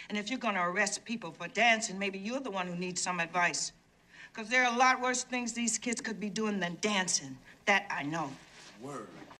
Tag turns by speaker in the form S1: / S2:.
S1: And if you're gonna arrest people for dancing, maybe you're the one who needs some advice. Because there are a lot worse things these kids could be doing than dancing. That I know.
S2: Word.